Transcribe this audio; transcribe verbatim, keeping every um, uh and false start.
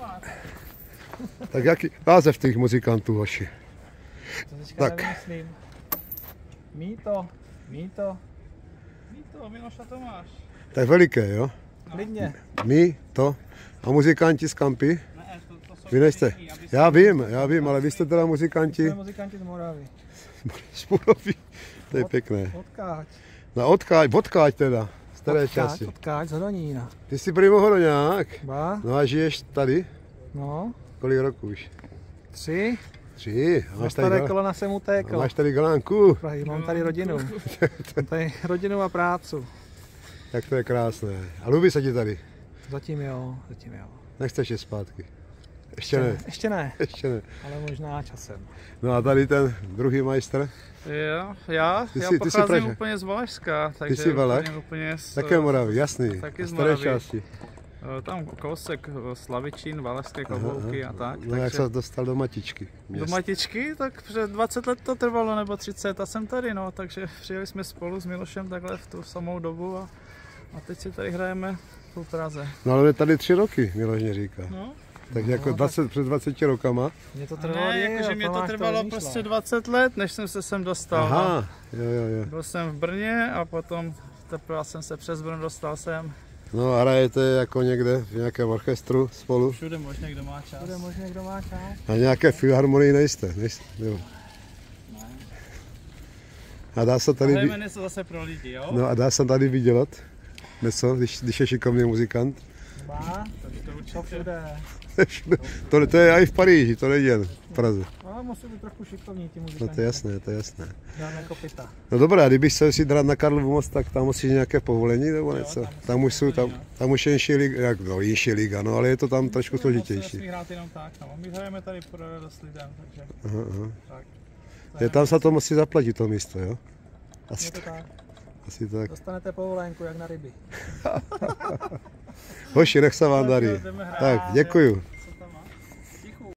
máte? Tak jaký název těch muzikantů, hoši? To teďka Tak. nevymyslím. Mýto, Mýto. Mýto, Miloš a Tomáš. Tak veliké, jo? Klidně. My, to. A muzikanti z Kampy? Ne, to, to jsou Vy nejste? jiní, aby Já se- vím, já vím, ale vy jste teda muzikanti Jsme muzikanti z Moravy. z Moravy. To je pěkné. Odkáď. Na odkáď, odkáď teda, z které Odkáď, části. odkáď z Hodonína. Ty jsi prý Hodoňák. Ba, No a žiješ tady? no, Kolik roků už? tři. Tři. A Na máš tady, staré gal... kolona jsem a utékl. máš tady galánku. Prahy, mám tady rodinu. Mám tady rodinu a prácu. Tak to je krásné. A líbí se ti tady? Zatím jo, zatím jo. Nechceš je zpátky? Ještě ne. Ještě ne, Ještě ne. ale možná časem. No a tady ten druhý majstr. Jo, já, Ty já jsi- ty jsi pocházím Pražák. úplně z Valašska, takže jsi Valach? úplně, úplně z, Také Moravy, jasný. taky A z staré Moravy. části. eh, tam kousek eh, Slavičín, Valašské klobouky a tak. No jak takže se dostal do Matičky? do Měst. Matičky, tak před dvacet let to trvalo, nebo třicet a jsem tady, no, takže přijeli jsme spolu s Milošem takhle v tu samou dobu a, a teď si tady hrajeme v Praze. No ale on je tady tři roky, Miloš říká. No, Tak jako tak- dvacet, před dvaceti rokama. Mě to a trvalo ne, díl, jakože mě to Tomáš trvalo vymýšlel. prostě dvacet let, než jsem se sem dostal. no. Aha, jo, jo, jo. Byl jsem v Brně a potom teprve jsem se přes Brno dostal sem. No a hrajete jako někde v nějakém orchestru spolu? Všude možně, kdo má čas. Bude možná, kdo má čas. A nějaké filharmonii nejste? nejste jo. A dá se tady, Hrajeme vy... něco zase pro lidi, jo? no a dá se tady vydělat něco, když, když je šikovný muzikant? Má, To to určitě. všude. to, to je i v Paříži, to není jen v Praze. Ale musí být trochu šikovní ti No muzikanti. to je jasné, to je jasné. Dáme kopita. No dobré, a kdybych se si dát na Karlovu most, tak tam musíš nějaké povolení nebo něco? tam musí Tam už jsou, tam, povolení, tam už je jinší liga, jak, no jinší liga, no ale je to tam trošku Moc se složitější. nesmí hrát jenom tak, no. My hrajeme tady pro radost lidem, takže Aha, aha. tak. Je, tam se to musí zaplatit to místo, jo? Asi Je to tak. tak. Asi tak. Dostanete povolenku jak na ryby. Hoši, nech se vám darí. jdeme hrát, Tak, děkuju.